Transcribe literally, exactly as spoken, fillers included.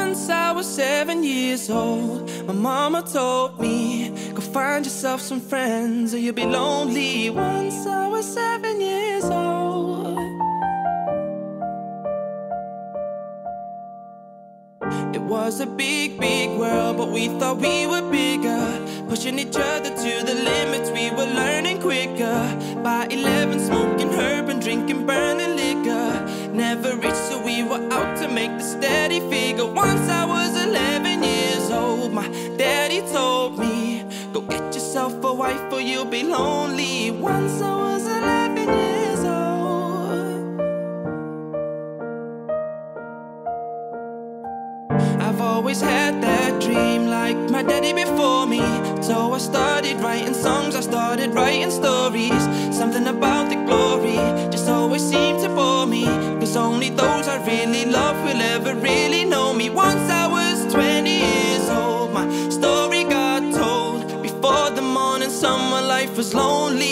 Once I was seven years old, my mama told me, go find yourself some friends or you'll be lonely. Once I was seven years old. It was a big, big world, but we thought we were bigger, pushing each other to the limits, we were learning quicker. By eleven, smoking herb and drinking burning liquor. Never rich, so we were out to make the steady figure. Once I was eleven years old, my daddy told me, go get yourself a wife or you'll be lonely. Once I was eleven years old. I've always had that dream like my daddy before me. So I started writing songs, I started writing stories. Something about the glory just always seemed to bore me, cause only those I really love will ever really know me. Once I was twenty years old, my story got told. Before the morning sun, my life was lonely.